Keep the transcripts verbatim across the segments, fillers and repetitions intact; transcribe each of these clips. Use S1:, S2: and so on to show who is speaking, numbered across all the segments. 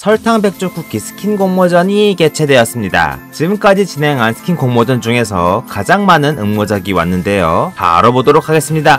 S1: 설탕백조 쿠키 스킨 공모전이 개최되었습니다. 지금까지 진행한 스킨 공모전 중에서 가장 많은 응모작이 왔는데요. 다 알아보도록 하겠습니다.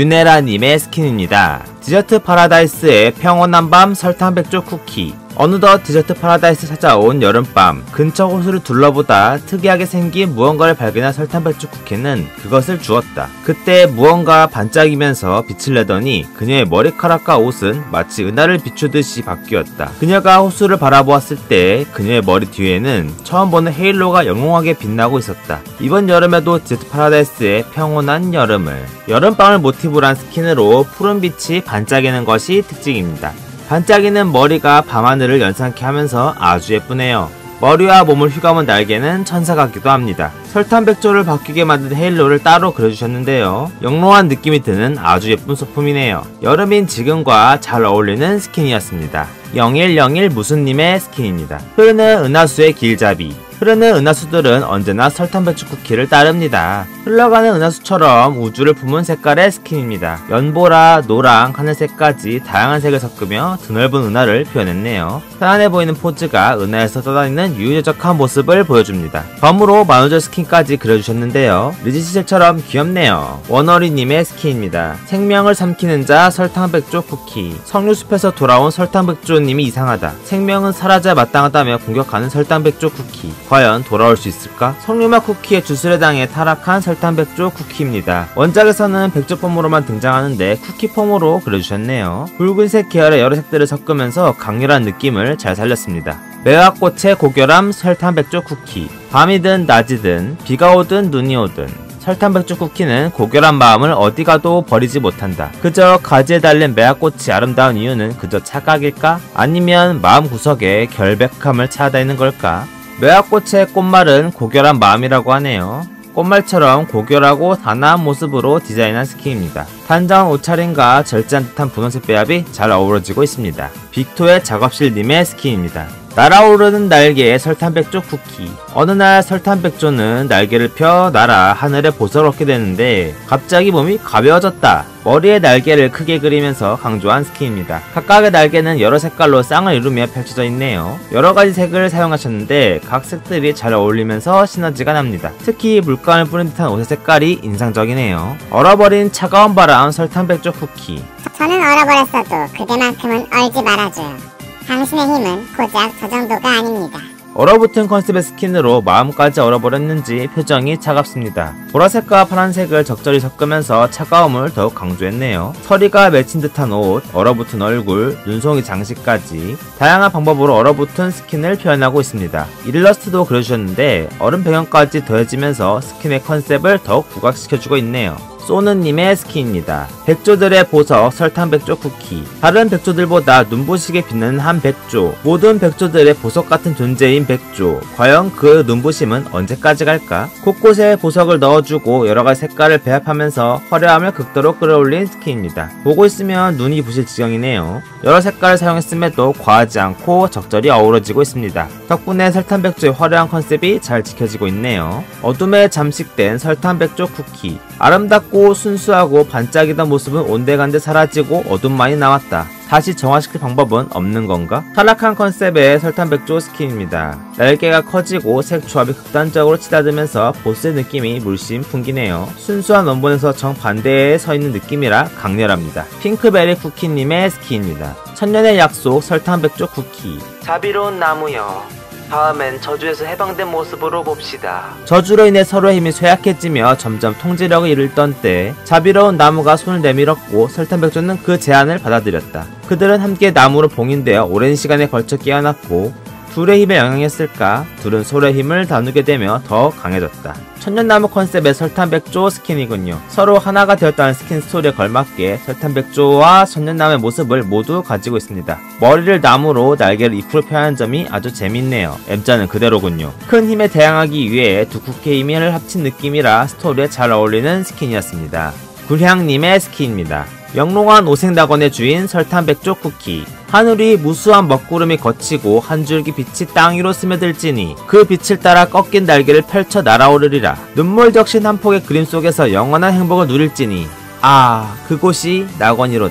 S1: 유네라님의 스킨입니다. 디저트 파라다이스의 평온한 밤 설탕백조 쿠키. 어느덧 디저트 파라다이스 찾아온 여름밤, 근처 호수를 둘러보다 특이하게 생긴 무언가를 발견한 설탕백조 쿠키는 그것을 주었다. 그때 무언가 반짝이면서 빛을 내더니 그녀의 머리카락과 옷은 마치 은하를 비추듯이 바뀌었다. 그녀가 호수를 바라보았을 때 그녀의 머리 뒤에는 처음 보는 헤일로가 영롱하게 빛나고 있었다. 이번 여름에도 디저트 파라다이스의 평온한 여름을, 여름밤을 모티브로 한 스킨으로 푸른 빛이 반짝이는 것이 특징입니다. 반짝이는 머리가 밤하늘을 연상케 하면서 아주 예쁘네요. 머리와 몸을 휘감은 날개는 천사 같기도 합니다. 설탕백조를 바뀌게 만든 헤일로를 따로 그려주셨는데요. 영롱한 느낌이 드는 아주 예쁜 소품이네요. 여름인 지금과 잘 어울리는 스킨이었습니다. 영일영일 무수님의 스킨입니다. 흐르는 은하수의 길잡이. 흐르는 은하수들은 언제나 설탕백조 쿠키를 따릅니다. 흘러가는 은하수처럼 우주를 품은 색깔의 스킨입니다. 연보라, 노랑, 하늘색까지 다양한 색을 섞으며 드넓은 은하를 표현했네요. 편안해 보이는 포즈가 은하에서 떠다니는 유유자적한 모습을 보여줍니다. 검으로 만우절 스킨까지 그려주셨는데요. 르지시셀처럼 귀엽네요. 원어리님의 스킨입니다. 생명을 삼키는 자 설탕백조 쿠키. 석류숲에서 돌아온 설탕백조님이 이상하다. 생명은 사라져야 마땅하다며 공격하는 설탕백조 쿠키. 과연 돌아올 수 있을까? 석류맛 쿠키의 주술에 당해 타락한 설탕백조 쿠키입니다. 원작에서는 백조 폼으로만 등장하는데 쿠키 폼으로 그려주셨네요. 붉은색 계열의 여러 색들을 섞으면서 강렬한 느낌을 잘 살렸습니다. 매화꽃의 고결함 설탕백조 쿠키. 밤이든 낮이든 비가 오든 눈이 오든 설탕백조 쿠키는 고결한 마음을 어디 가도 버리지 못한다. 그저 가지에 달린 매화꽃이 아름다운 이유는 그저 착각일까? 아니면 마음 구석에 결백함을 찾아다니는 걸까? 매화꽃의 꽃말은 고결한 마음이라고 하네요. 꽃말처럼 고결하고 단아한 모습으로 디자인한 스킨입니다. 단정한 옷차림과 절제한 듯한 분홍색 배합이 잘 어우러지고 있습니다. 빅토의 작업실님의 스킨입니다. 날아오르는 날개의 설탕백조 쿠키. 어느 날 설탕백조는 날개를 펴 날아 하늘에 보석을 얻게 되는데 갑자기 몸이 가벼워졌다. 머리에 날개를 크게 그리면서 강조한 스킨입니다. 각각의 날개는 여러 색깔로 쌍을 이루며 펼쳐져 있네요. 여러가지 색을 사용하셨는데 각 색들이 잘 어울리면서 시너지가 납니다. 특히 물감을 뿌린 듯한 옷의 색깔이 인상적이네요. 얼어버린 차가운 바람 설탕백조 쿠키.
S2: 저는 얼어버렸어도 그대만큼은 얼지 말아줘요. 당신의 힘은 고작 저 정도가 아닙니다.
S1: 얼어붙은 컨셉의 스킨으로 마음까지 얼어버렸는지 표정이 차갑습니다. 보라색과 파란색을 적절히 섞으면서 차가움을 더욱 강조했네요. 서리가 맺힌 듯한 옷, 얼어붙은 얼굴, 눈송이 장식까지 다양한 방법으로 얼어붙은 스킨을 표현하고 있습니다. 일러스트도 그려주셨는데 얼음 배경까지 더해지면서 스킨의 컨셉을 더욱 부각시켜주고 있네요. 소느님의 스킨입니다. 백조들의 보석 설탕백조 쿠키. 다른 백조들보다 눈부시게 빛나는 한 백조. 모든 백조들의 보석같은 존재인 백조. 과연 그 눈부심은 언제까지 갈까? 곳곳에 보석을 넣어주고 여러가지 색깔을 배합하면서 화려함을 극도로 끌어올린 스킨입니다. 보고 있으면 눈이 부실 지경이네요. 여러 색깔을 사용했음에도 과하지 않고 적절히 어우러지고 있습니다. 덕분에 설탕백조의 화려한 컨셉이 잘 지켜지고 있네요. 어둠에 잠식된 설탕백조 쿠키. 아름답고 순수하고 반짝이던 모습은 온데간데 사라지고 어둠만이 남았다. 다시 정화시킬 방법은 없는 건가? 타락한 컨셉의 설탕백조 스킨입니다. 날개가 커지고 색 조합이 극단적으로 치닫으면서 보스의 느낌이 물씬 풍기네요. 순수한 원본에서 정반대에 서있는 느낌이라 강렬합니다. 핑크베리 쿠키님의 스킨입니다. 천년의 약속 설탕백조 쿠키. 자비로운 나무여, 다음엔 저주에서 해방된 모습으로 봅시다. 저주로 인해 서로의 힘이 쇠약해지며 점점 통제력을 잃던 때 자비로운 나무가 손을 내밀었고 설탕백조는 그 제안을 받아들였다. 그들은 함께 나무로 봉인되어 오랜 시간에 걸쳐 깨어났고 둘의 힘에 영향했을까? 둘은 서로의 힘을 나누게 되며 더 강해졌다. 천년나무 컨셉의 설탕백조 스킨이군요. 서로 하나가 되었다는 스킨 스토리에 걸맞게 설탕백조와 천년나무의 모습을 모두 가지고 있습니다. 머리를 나무로 날개를 잎으로 표현한 점이 아주 재밌네요. M자는 그대로군요. 큰 힘에 대항하기 위해 두 국회의 힘을 합친 느낌이라 스토리에 잘 어울리는 스킨이었습니다. 굴향님의 스킨입니다. 영롱한 오색낙원의 주인 설탕백조 쿠키. 하늘이 무수한 먹구름이 거치고 한 줄기 빛이 땅 위로 스며들지니 그 빛을 따라 꺾인 날개를 펼쳐 날아오르리라. 눈물 적신 한 폭의 그림 속에서 영원한 행복을 누릴지니 아, 그곳이 낙원이로다.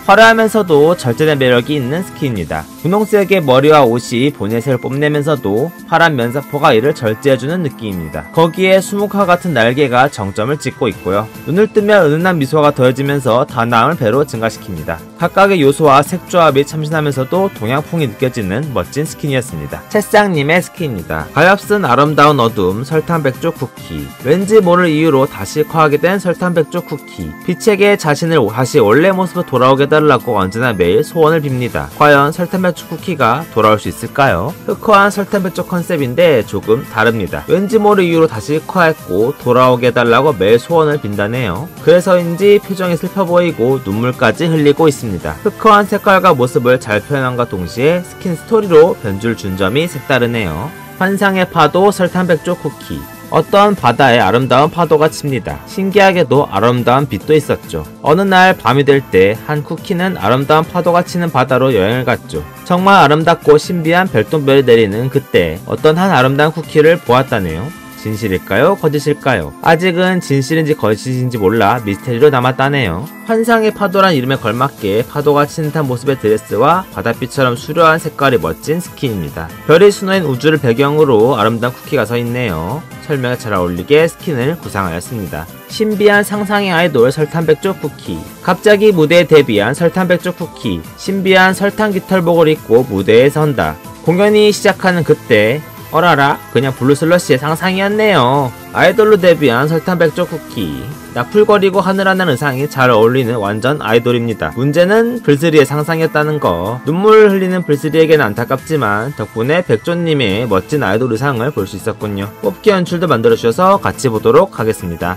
S1: 화려하면서도 절제된 매력이 있는 스킨입니다. 분홍색의 머리와 옷이 본인의 색을 뽐내면서도 파란 면사포가 이를 절제해주는 느낌입니다. 거기에 수묵화 같은 날개가 정점을 찍고 있고요. 눈을 뜨면 은은한 미소가 더해지면서 단아함을 배로 증가시킵니다. 각각의 요소와 색 조합이 참신하면서도 동양풍이 느껴지는 멋진 스킨이었습니다. 채쌍님의 스킨입니다. 가엾은 아름다운 어둠 설탕백조 쿠키. 왠지 모를 이유로 다시 커하게 된 설탕백조 쿠키. 빛에게 자신을 다시 원래 모습으로 돌아오게 해달라고 언제나 매일 소원을 빕니다. 과연 설탕백조 쿠키가 돌아올 수 있을까요? 흑화한 설탕백조 컨셉인데 조금 다릅니다. 왠지 모를 이유로 다시 커했고 돌아오게 해달라고 매일 소원을 빈다네요. 그래서인지 표정이 슬퍼 보이고 눈물까지 흘리고 있습니다. 흑화한 색깔과 모습을 잘 표현함과 동시에 스킨 스토리로 변주를 준 점이 색다르네요. 환상의 파도 설탕백조 쿠키. 어떤 바다에 아름다운 파도가 칩니다. 신기하게도 아름다운 빛도 있었죠. 어느 날 밤이 될 때 한 쿠키는 아름다운 파도가 치는 바다로 여행을 갔죠. 정말 아름답고 신비한 별똥별이 내리는 그때 어떤 한 아름다운 쿠키를 보았다네요. 진실일까요? 거짓일까요? 아직은 진실인지 거짓인지 몰라 미스테리로 남았다네요. 환상의 파도란 이름에 걸맞게 파도가 치는 듯한 모습의 드레스와 바닷빛처럼 수려한 색깔이 멋진 스킨입니다. 별이 수놓인 우주를 배경으로 아름다운 쿠키가 서있네요. 설명에 잘 어울리게 스킨을 구상하였습니다. 신비한 상상의 아이돌 설탕백조 쿠키. 갑자기 무대에 데뷔한 설탕백조 쿠키. 신비한 설탕 깃털복을 입고 무대에 선다. 공연이 시작하는 그때 어라라 그냥 블루슬러시의 상상이었네요. 아이돌로 데뷔한 설탕백조 쿠키. 나풀거리고 하늘하늘 의상이 잘 어울리는 완전 아이돌입니다. 문제는 불스리의 상상이었다는 거. 눈물 흘리는 불스리에게는 안타깝지만 덕분에 백조님의 멋진 아이돌 의상을 볼 수 있었군요. 뽑기 연출도 만들어주셔서 같이 보도록 하겠습니다.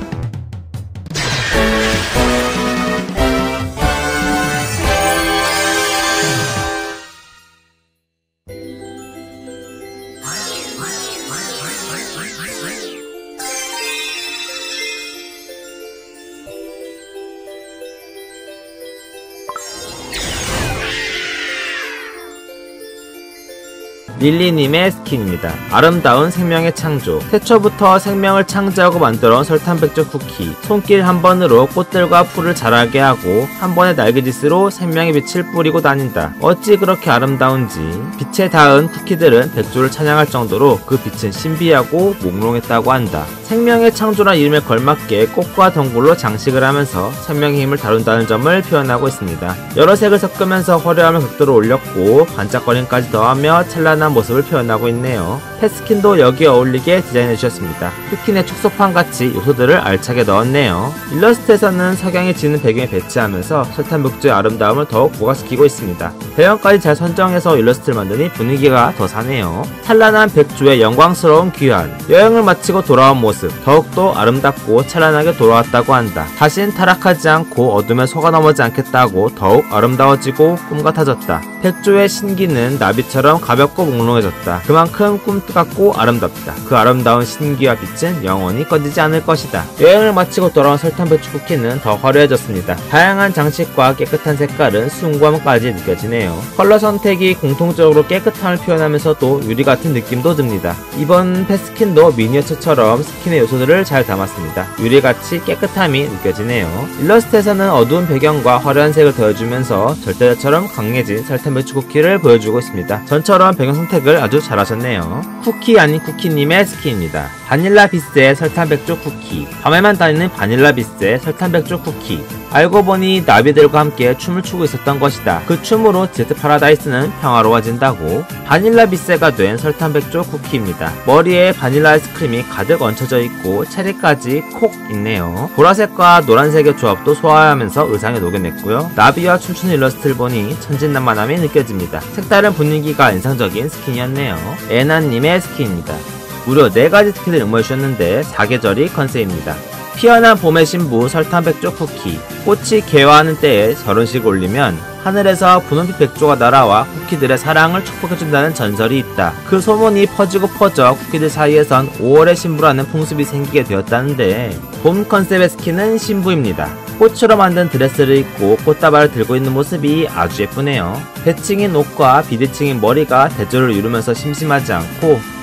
S1: 릴리님의 스킨입니다. 아름다운 생명의 창조. 태초부터 생명을 창조하고 만들어온 설탕백조 쿠키. 손길 한 번으로 꽃들과 풀을 자라게 하고 한 번의 날개짓으로 생명의 빛을 뿌리고 다닌다. 어찌 그렇게 아름다운지. 빛에 닿은 쿠키들은 백조를 찬양할 정도로 그 빛은 신비하고 몽롱했다고 한다. 생명의 창조란 이름에 걸맞게 꽃과 덩굴로 장식을 하면서 생명의 힘을 다룬다는 점을 표현하고 있습니다. 여러 색을 섞으면서 화려함을 극도로 올렸고 반짝거림까지 더하며 찬란한 모습을 표현하고 있네요. 펫스킨도 여기에 어울리게 디자인해 주셨습니다. 스킨의 축소판같이 요소들을 알차게 넣었네요. 일러스트에서는 석양이 지는 배경에 배치하면서 설탕백조의 아름다움을 더욱 부각시키고 있습니다. 배경까지 잘 선정해서 일러스트를 만드니 분위기가 더 사네요. 찬란한 백조의 영광스러운 귀환. 여행을 마치고 돌아온 모습. 더욱더 아름답고 찬란하게 돌아왔다고 한다. 다신 타락하지 않고 어둠에 속아넘어지 않겠다고 더욱 아름다워지고 꿈 같아졌다. 백조의 신기는 나비처럼 가볍고 몽롱해졌다. 그만큼 꿈 같고 아름답다. 그 아름다운 신기와 빛은 영원히 꺼지지 않을 것이다. 여행을 마치고 돌아온 설탕백조 쿠키는 더 화려해졌습니다. 다양한 장식과 깨끗한 색깔은 숭고함까지 느껴지네요. 컬러 선택이 공통적으로 깨끗함을 표현하면서도 유리같은 느낌도 듭니다. 이번 펫스킨도 미니어처처럼 스킨의 요소들을 잘 담았습니다. 유리같이 깨끗함이 느껴지네요. 일러스트에서는 어두운 배경과 화려한 색을 더해주면서 절대자처럼 강해진 설탕백조 쿠키를 보여주고 있습니다. 전처럼 배경 선택을 아주 잘하셨네요. 쿠키 아닌 쿠키님의 스킨입니다. 바닐라 비스의 설탕백조 쿠키. 밤에만 다니는 바닐라 비스의 설탕백조 쿠키. 알고 보니 나비들과 함께 춤을 추고 있었던 것이다. 그 춤으로 디저트 파라다이스는 평화로워진다고. 바닐라 비스가 된 설탕백조 쿠키입니다. 머리에 바닐라 아이스크림이 가득 얹혀져 있고 체리까지 콕 있네요. 보라색과 노란색의 조합도 소화하면서 의상에 녹여냈고요. 나비와 춤추는 일러스트를 보니 천진난만함이 느껴집니다. 색다른 분위기가 인상적인 스킨이었네요. 애나님의 스킨입니다. 무려 네 가지 스킨을 응모해주셨는데 사계절이 컨셉입니다. 피어난 봄의 신부 설탕백조 쿠키. 꽃이 개화하는 때에 결혼식을 올리면 하늘에서 분홍빛 백조가 날아와 쿠키들의 사랑을 축복해준다는 전설이 있다. 그 소문이 퍼지고 퍼져 쿠키들 사이에선 오월의 신부라는 풍습이 생기게 되었다는데 봄 컨셉의 스킨은 신부입니다. 꽃으로 만든 드레스를 입고 꽃다발을 들고 있는 모습이 아주 예쁘네요. 대칭인 옷과 비대칭인 머리가 대조를 이루면서 심심하지 않고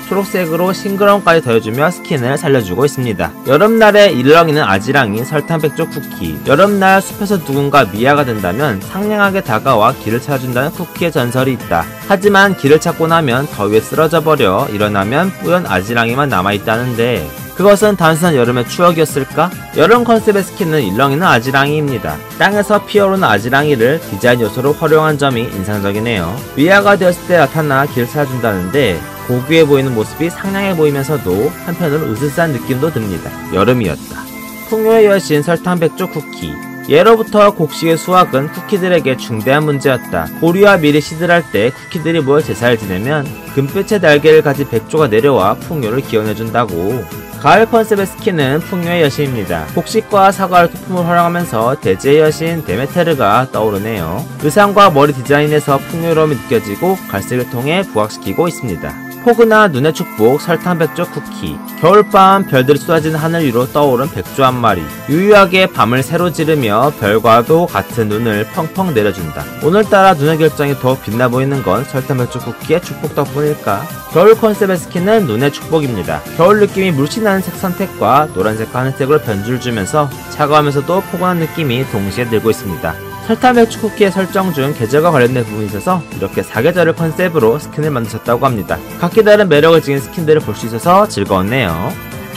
S1: 초록색으로 싱그러움까지 더해주며 스킨을 살려주고 있습니다. 여름날에 일렁이는 아지랑이 설탕백조 쿠키. 여름날 숲에서 누군가 미아가 된다면 상냥하게 다가와 길을 찾아준다는 쿠키의 전설이 있다. 하지만 길을 찾고 나면 더위에 쓰러져 버려 일어나면 뿌연 아지랑이만 남아있다는데 그것은 단순한 여름의 추억이었을까? 여름 컨셉의 스킨은 일렁이는 아지랑이입니다. 땅에서 피어오르는 아지랑이를 디자인 요소로 활용한 점이 인상적이네요. 미아가 되었을 때 나타나 길을 찾아준다는데 고귀해 보이는 모습이 상냥해 보이면서도 한편으로 으스스한 느낌도 듭니다. 여름이었다. 풍요의 여신 설탕백조 쿠키. 예로부터 곡식의 수확은 쿠키들에게 중대한 문제였다. 보리와 밀이 시들할 때 쿠키들이 모여 제사를 지내면 금빛의 날개를 가진 백조가 내려와 풍요를 기원해준다고. 가을 컨셉의 스킨은 풍요의 여신입니다. 곡식과 사과를 토품으로 활용하면서 대지의 여신 데메테르가 떠오르네요. 의상과 머리 디자인에서 풍요로움이 느껴지고 갈색을 통해 부각시키고 있습니다. 포근한 눈의 축복 설탕백조 쿠키. 겨울밤 별들이 쏟아지는 하늘 위로 떠오른 백조 한 마리. 유유하게 밤을 새로 지르며 별과도 같은 눈을 펑펑 내려준다. 오늘따라 눈의 결정이 더욱 빛나 보이는 건 설탕백조 쿠키의 축복 덕분일까? 겨울 컨셉의 스킨은 눈의 축복입니다. 겨울 느낌이 물씬 나는 색 선택과 노란색과 하늘색으로 변주를 주면서 차가우면서도 포근한 느낌이 동시에 들고 있습니다. 설탕백조 쿠키의 설정 중 계절과 관련된 부분이 있어서 이렇게 사계절을 컨셉으로 스킨을 만드셨다고 합니다. 각기 다른 매력을 지닌 스킨들을 볼 수 있어서 즐거웠네요.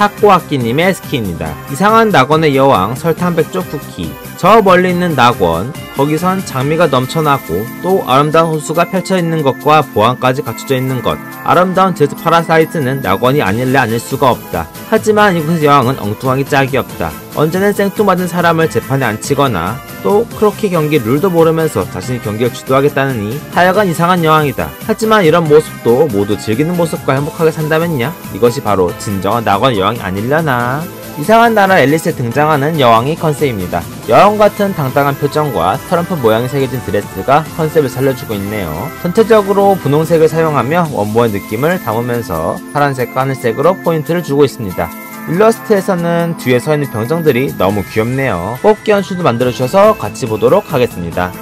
S1: 타코아키님의 스킨입니다. 이상한 낙원의 여왕 설탕백조 쿠키. 저 멀리 있는 낙원, 거기선 장미가 넘쳐나고 또 아름다운 호수가 펼쳐있는 것과 보안까지 갖춰져 있는 것. 아름다운 제트 파라사이트는 낙원이 아닐래 아닐 수가 없다. 하지만 이곳의 여왕은 엉뚱하기 짝이 없다. 언제는 생뚱맞은 사람을 재판에 앉히거나 또 크로키 경기 룰도 모르면서 자신이 경기를 주도하겠다느니 하여간 이상한 여왕이다. 하지만 이런 모습도 모두 즐기는 모습과 행복하게 산다면야 이것이 바로 진정한 낙원 여왕이 아닐려나. 이상한 나라 앨리스에 등장하는 여왕이 컨셉입니다. 여왕 같은 당당한 표정과 트럼프 모양이 새겨진 드레스가 컨셉을 살려주고 있네요. 전체적으로 분홍색을 사용하며 원본의 느낌을 담으면서 파란색과 하늘색으로 포인트를 주고 있습니다. 일러스트에서는 뒤에 서있는 병정들이 너무 귀엽네요. 뽑기 연출도 만들어주셔서 같이 보도록 하겠습니다.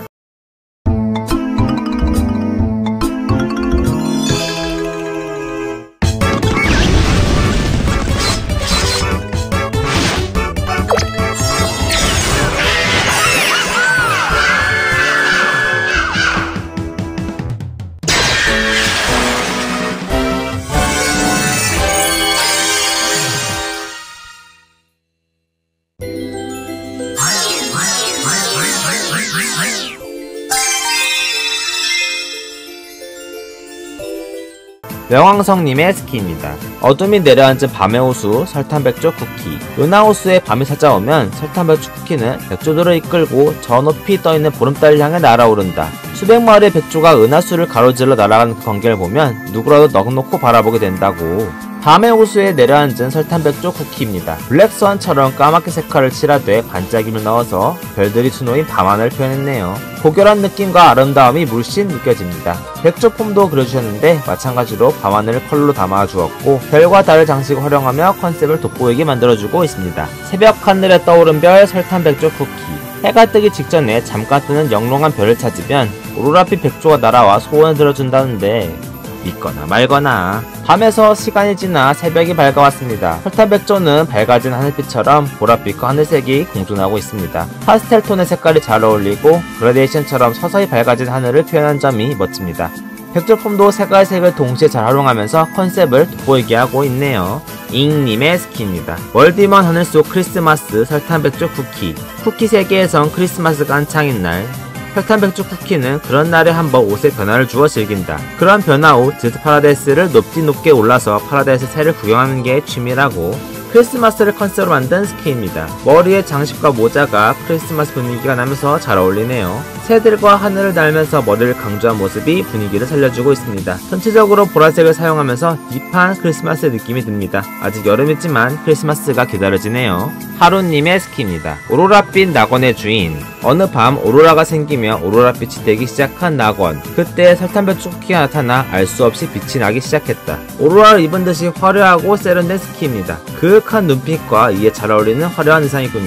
S1: 명왕성님의 스킨입니다. 어둠이 내려앉은 밤의 호수 설탕백조 쿠키. 은하호수에 밤이 찾아오면 설탕백조 쿠키는 백조들을 이끌고 저 높이 떠있는 보름달을 향해 날아오른다. 수백 마리의 백조가 은하수를 가로질러 날아가는 그 광경을 보면 누구라도 넋놓고 바라보게 된다고. 밤의 호수에 내려앉은 설탕백조 쿠키입니다. 블랙스완처럼 까맣게 색깔을 칠하되 반짝임을 넣어서 별들이 수놓인 밤하늘을 표현했네요. 고결한 느낌과 아름다움이 물씬 느껴집니다. 백조 폼도 그려주셨는데 마찬가지로 밤하늘을 컬러로 담아주었고 별과 달을 장식으로 활용하며 컨셉을 돋보이게 만들어주고 있습니다. 새벽 하늘에 떠오른 별 설탕백조 쿠키. 해가 뜨기 직전에 잠깐 뜨는 영롱한 별을 찾으면 오로라빛 백조가 날아와 소원을 들어준다는데 믿거나 말거나. 밤에서 시간이 지나 새벽이 밝아왔습니다. 설탕백조는 밝아진 하늘빛처럼 보랏빛과 하늘색이 공존하고 있습니다. 파스텔톤의 색깔이 잘 어울리고 그라데이션처럼 서서히 밝아진 하늘을 표현한 점이 멋집니다. 백조폼도 색깔 색을 동시에 잘 활용하면서 컨셉을 돋보이게 하고 있네요. 잉님의 스킨입니다. 멀디먼 하늘 속 크리스마스 설탕백조 쿠키. 쿠키 세계에선 크리스마스가 한창인 날 설탕백조 쿠키는 그런 날에 한번 옷에 변화를 주어 즐긴다. 그런 변화 후 제트 파라다이스를 높디 높게 올라서 파라다이스 새를 구경하는 게 취미라고. 크리스마스를 컨셉으로 만든 스킨입니다. 머리에 장식과 모자가 크리스마스 분위기가 나면서 잘 어울리네요. 새들과 하늘을 날면서 머리를 강조한 모습이 분위기를 살려주고 있습니다. 전체적으로 보라색을 사용하면서 딥한 크리스마스 느낌이 듭니다. 아직 여름이지만 크리스마스가 기다려지네요. 하루님의 스킨입니다. 오로라빛 낙원의 주인. 어느 밤 오로라가 생기며 오로라빛이 되기 시작한 낙원. 그때 설탕백조 쿠키가 나타나 알 수 없이 빛이 나기 시작했다. 오로라를 입은 듯이 화려하고 세련된 스킨입니다. 그윽한 눈빛과 이에 잘 어울리는 화려한 의상이군요.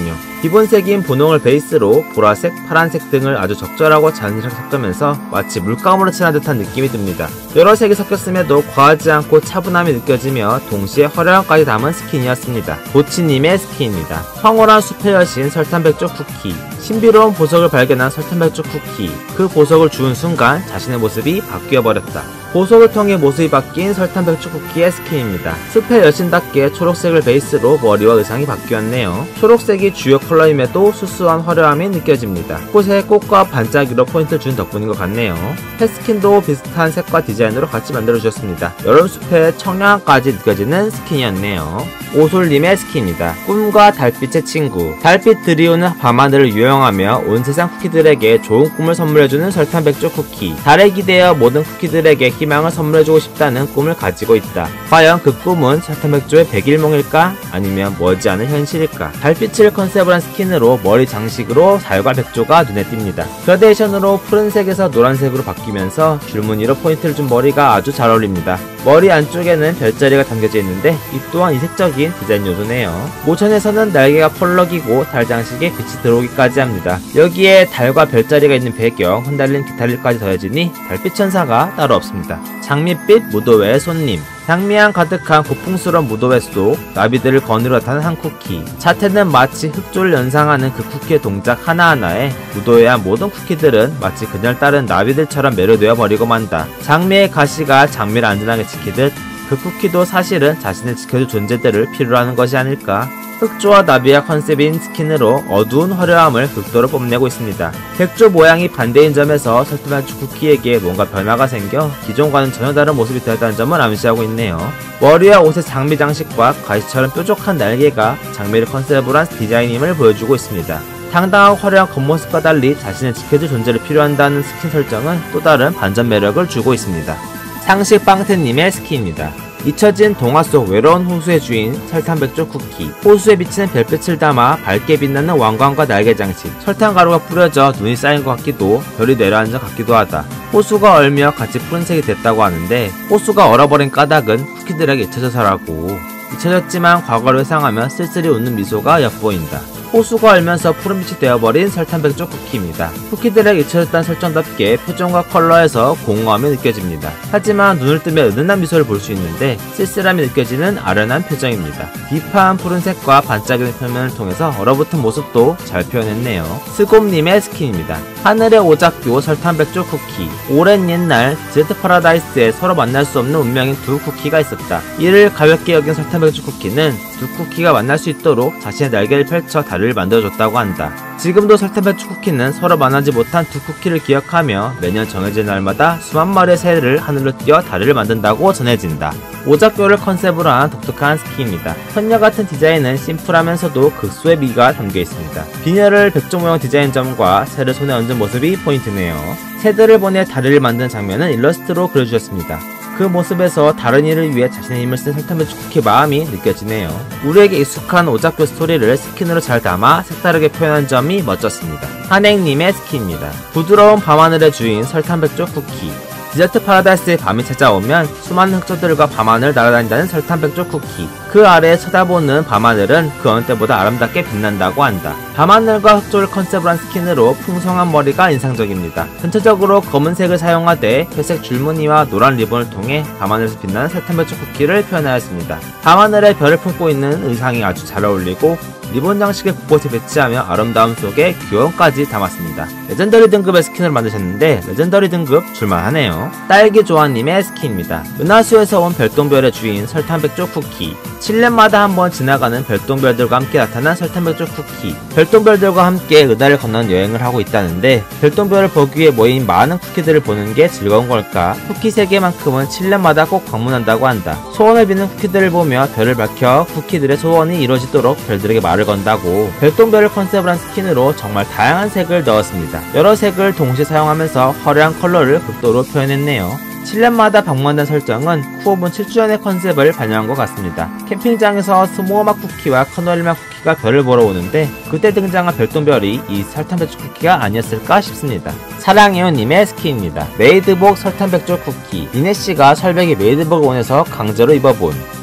S1: 기본색인 분홍을 베이스로 보라색, 파란색 등을 아주 적절하고 자연스럽게 섞으면서 마치 물감으로 칠한 듯한 느낌이 듭니다. 여러 색이 섞였음에도 과하지 않고 차분함이 느껴지며 동시에 화려함까지 담은 스킨이었습니다. 도치님의 스킨입니다. 황홀한 숲의 여신 설탕백조 쿠키. 신비로운 보석을 발견한 설탕백조 쿠키. 그 보석을 주운 순간 자신의 모습이 바뀌어버렸다. 보석을 통해 모습이 바뀐 설탕백조 쿠키의 스킨입니다. 숲의 여신답게 초록색을 베이스로 머리와 의상이 바뀌었네요. 초록색이 주요 컬러임에도 수수한 화려함이 느껴집니다. 꽃에 꽃과 반짝이로 포인트를 준 덕분인 것 같네요. 펫스킨도 비슷한 색과 디자인으로 같이 만들어주셨습니다. 여름숲의 청량함까지 느껴지는 스킨이었네요. 오솔님의 스킨입니다. 꿈과 달빛의 친구. 달빛 들이오는 밤하늘을 유영하며 온 세상 쿠키들에게 좋은 꿈을 선물해주는 설탕백조 쿠키. 달에 기대어 모든 쿠키들에게 희망을 선물해주고 싶다는 꿈을 가지고 있다. 과연 그 꿈은 설탕백조의 백일몽일까? 아니면 머지않은 현실일까? 달빛을 컨셉으로 한 스킨으로 머리 장식으로 달과 백조가 눈에 띕니다. 그라데이션으로 푸른색에서 노란색으로 바뀌면서 줄무늬로 포인트를 준 머리가 아주 잘 어울립니다. 머리 안쪽에는 별자리가 담겨져 있는데 이 또한 이색적인 디자인 요소네요. 모천에서는 날개가 펄럭이고 달 장식에 빛이 들어오기까지 합니다. 여기에 달과 별자리가 있는 배경, 흩날린 기타릴까지 더해지니 달빛 천사가 따로 없습니다. 장밋빛 무도회의 손님. 장미향 가득한 고풍스러운 무도회 속 나비들을 거느려 타는 한 쿠키. 자태는 마치 흑조를 연상하는 그 쿠키의 동작 하나하나에 무도회한 모든 쿠키들은 마치 그녀를 따른 나비들처럼 매료되어 버리고 만다. 장미의 가시가 장미를 안전하게 지키듯 그 쿠키도 사실은 자신을 지켜줄 존재들을 필요로 하는 것이 아닐까. 흑조와 나비가 컨셉인 스킨으로 어두운 화려함을 극도로 뽐내고 있습니다. 백조 모양이 반대인 점에서 설탕백조 쿠키에게 뭔가 변화가 생겨 기존과는 전혀 다른 모습이 되었다는 점을 암시하고 있네요. 머리와 옷의 장미 장식과 가시처럼 뾰족한 날개가 장미를 컨셉으로 한 디자인임을 보여주고 있습니다. 당당하고 화려한 겉모습과 달리 자신을 지켜줄 존재를 필요한다는 스킨 설정은 또 다른 반전 매력을 주고 있습니다. 상식 빵태님의 스킨입니다. 잊혀진 동화 속 외로운 호수의 주인 설탕백조 쿠키. 호수에 비치는 별빛을 담아 밝게 빛나는 왕관과 날개 장식. 설탕가루가 뿌려져 눈이 쌓인 것 같기도 별이 내려앉은 것 같기도 하다. 호수가 얼며 같이 푸른색이 됐다고 하는데 호수가 얼어버린 까닭은 쿠키들에게 잊혀져서라고. 잊혀졌지만 과거를 회상하며 쓸쓸히 웃는 미소가 엿보인다. 호수가 얼면서 푸른빛이 되어버린 설탕백조 쿠키입니다. 쿠키들에게 잊혀졌다는 설정답게 표정과 컬러에서 공허함이 느껴집니다. 하지만 눈을 뜨면 은은한 미소를 볼 수 있는데 쓸쓸함이 느껴지는 아련한 표정입니다. 딥한 푸른색과 반짝이는 표면을 통해서 얼어붙은 모습도 잘 표현했네요. 스곰님의 스킨입니다. 하늘의 오작교 설탕백조 쿠키. 오랜 옛날 디저트 파라다이스에 서로 만날 수 없는 운명인 두 쿠키가 있었다. 이를 가볍게 여긴 설탕백조 쿠키는 두 쿠키가 만날 수 있도록 자신의 날개를 펼쳐 달을 만들어줬다고 한다. 지금도 설탕백조 쿠키는 서로 만나지 못한 두 쿠키를 기억하며 매년 정해진 날마다 수만 마리의 새를 하늘로 띄워 다리를 만든다고 전해진다. 오작교를 컨셉으로 한 독특한 스킨입니다. 선녀 같은 디자인은 심플하면서도 극소의 미가 담겨 있습니다. 비녀를 백조 모양 디자인 점과 새를 손에 얹은 모습이 포인트네요. 새들을 보내 다리를 만든 장면은 일러스트로 그려주셨습니다. 그 모습에서 다른 이를 위해 자신의 힘을 쓴 설탕백조 쿠키 마음이 느껴지네요. 우리에게 익숙한 오작교 스토리를 스킨으로 잘 담아 색다르게 표현한 점이 멋졌습니다. 한행님의 스킨입니다. 부드러운 밤하늘의 주인 설탕백조 쿠키. 디저트 파라다이스의 밤이 찾아오면 수많은 흑조들과 밤하늘 날아다닌다는 설탕백조 쿠키. 그 아래에 쳐다보는 밤하늘은 그 어느 때보다 아름답게 빛난다고 한다. 밤하늘과 흑조를 컨셉으로 한 스킨으로 풍성한 머리가 인상적입니다. 전체적으로 검은색을 사용하되 회색 줄무늬와 노란 리본을 통해 밤하늘에서 빛나는 설탕백조 쿠키를 표현하였습니다. 밤하늘에 별을 품고 있는 의상이 아주 잘 어울리고 리본 장식을 곳곳에 배치하며 아름다움 속에 귀여움까지 담았습니다. 레전더리 등급의 스킨을 만드셨는데 레전더리 등급 줄만하네요. 딸기조아님의 스킨입니다. 은하수에서 온 별똥별의 주인 설탕백조 쿠키. 칠 년마다 한번 지나가는 별똥별들과 함께 나타난 설탕백조 쿠키. 별똥별들과 함께 은하를 건너는 여행을 하고 있다는데 별똥별을 보기 위해 모인 많은 쿠키들을 보는 게 즐거운 걸까? 쿠키 세계만큼은 칠 년마다 꼭 방문한다고 한다. 소원을 비는 쿠키들을 보며 별을 밝혀 쿠키들의 소원이 이루어지도록 별들에게 말을 건다고. 별똥별을 컨셉으로 한 스킨으로 정말 다양한 색을 넣었습니다. 여러 색을 동시에 사용하면서 화려한 컬러를 극도로 표현했네요. 칠 년마다 방문한다는 설정은 쿠오분 칠 주년의 컨셉을 반영한 것 같습니다. 캠핑장에서 스모어맛 쿠키와 커널맛 쿠키가 별을 보러 오는데 그때 등장한 별똥별이 이 설탕백조 쿠키가 아니었을까 싶습니다. 사랑해요님의 스킨입니다. 메이드복 설탕백조 쿠키. 니네씨가 설백이 메이드복을 원해서 강제로 입어본.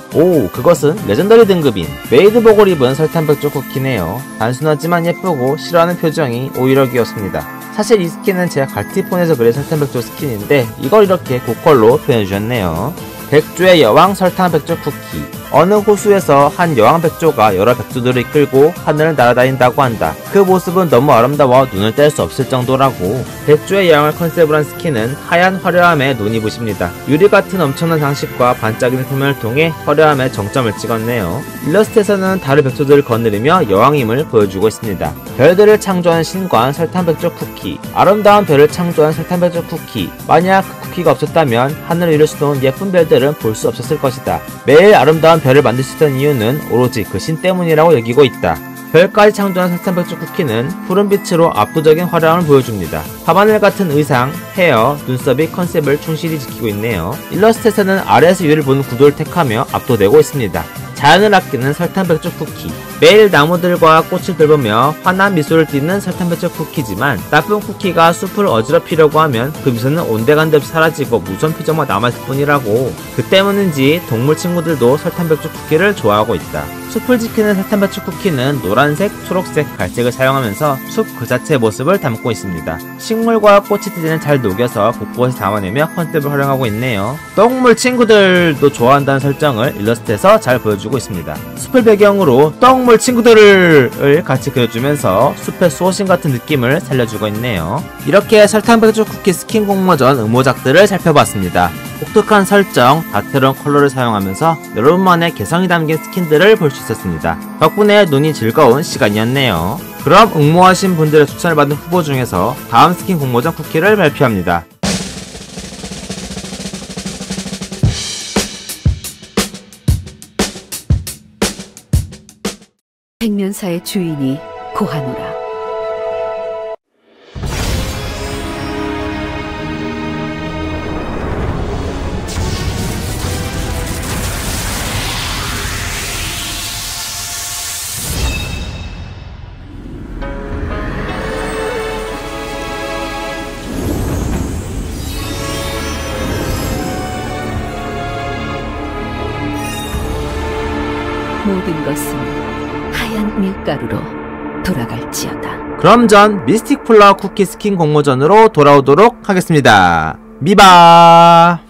S1: 오, 그것은 레전더리 등급인 메이드복을 입은 설탕백조 쿠키네요. 단순하지만 예쁘고 싫어하는 표정이 오히려 귀엽습니다. 사실 이 스킨은 제가 갈티폰에서 그린 설탕백조 스킨인데 이걸 이렇게 고컬로 표현해주셨네요. 백조의 여왕 설탕백조 쿠키. 어느 호수에서 한 여왕 백조가 여러 백조들을 이끌고 하늘을 날아다닌다고 한다. 그 모습은 너무 아름다워 눈을 뗄 수 없을 정도라고. 백조의 여왕을 컨셉으로 한 스킨은 하얀 화려함에 눈이 부십니다. 유리같은 엄청난 장식과 반짝이는 표면을 통해 화려함에 정점을 찍었네요. 일러스트에서는 달의 백조들을 거느리며 여왕임을 보여주고 있습니다. 별들을 창조한 신관 설탕백조 쿠키. 아름다운 별을 창조한 설탕백조 쿠키. 만약 그 쿠키가 없었다면 하늘을 이룰 수 있는 예쁜 별들은 볼 수 없었을 것이다. 매일 아름다운 별을 만들 수 있던 이유는 오로지 그 신 때문이라고 여기고 있다. 별까지 창조한 설탕백조 쿠키는 푸른빛으로 압도적인 화려함을 보여줍니다. 밤하늘 같은 의상, 헤어, 눈썹이 컨셉을 충실히 지키고 있네요. 일러스트에서는 아래에서 위를 보는 구도를 택하며 압도되고 있습니다. 자연을 아끼는 설탕백조 쿠키. 매일 나무들과 꽃을 돌보며 환한 미소를 띠는 설탕백조 쿠키지만 나쁜 쿠키가 숲을 어지럽히려고 하면 그 미소는 온데간데 없이 사라지고 무서운 표정만 남아있을 뿐이라고. 그 때문인지 동물 친구들도 설탕백조 쿠키를 좋아하고 있다. 숲을 지키는 설탕백조 쿠키는 노란색, 초록색, 갈색을 사용하면서 숲 그 자체의 모습을 담고 있습니다. 식물과 꽃이 디자인을 잘 녹여서 곳곳에 담아내며 컨셉을 활용하고 있네요. 동물 친구들도 좋아한다는 설정을 일러스트에서 잘 보여주고 있습니다. 숲을 배경으로 동물 친구들을 같이 그려주면서 숲의 수호신 같은 느낌을 살려주고 있네요. 이렇게 설탕백조 쿠키 스킨 공모전 응모작들을 살펴봤습니다. 독특한 설정, 다채로운 컬러를 사용하면서 여러분만의 개성이 담긴 스킨들을 볼 수 있었습니다. 덕분에 눈이 즐거운 시간이었네요. 그럼 응모하신 분들의 추천을 받은 후보 중에서 다음 스킨 공모전 쿠키를 발표합니다.
S3: 백면사의 주인이 고하노라. 모든 것은 하얀 밀가루로 돌아갈지어다.
S1: 그럼 전 미스틱 플라워 쿠키 스킨 공모전으로 돌아오도록 하겠습니다. 미바.